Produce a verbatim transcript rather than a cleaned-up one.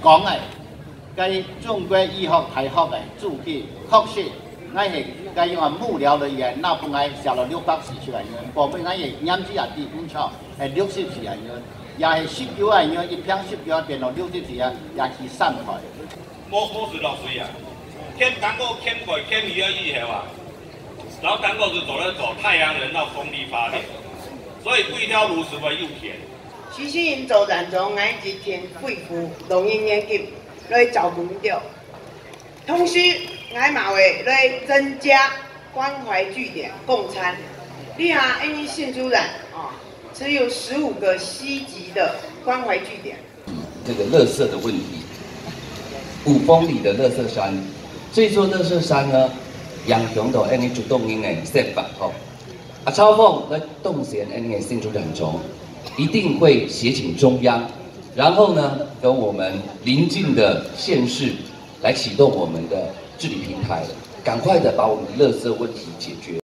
讲的，该中国医学大学的注记，确实，咱是该用啊幕僚人員那本來寫了六百四十萬元，部分咱是驗資啊地本廠係六十四萬元，也係十九萬元一片十九變到六十四啊，也是散開。 冇冇是落水啊，欠单个欠鬼欠鱼儿以後啊，然後单個是走了走太陽能到風力發電，所以規條路十分又甜。 徐新營做人從愛一天恢復農業眼鏡來照顧到，同時愛嘛會來增加關懷據點供餐。你啊，因為新竹人啊，只有十五個 C 級的關懷據點。 這個垃圾的問題，五公里的垃圾山，這座垃圾山呢，楊雄都安尼主動因嘅設法吼，啊，超鳳來動員安尼嘅新竹人眾，一定會協請中央，然後呢，跟我們鄰近的縣市來啟動我們的治理平台，趕快的把我們的垃圾問題解決。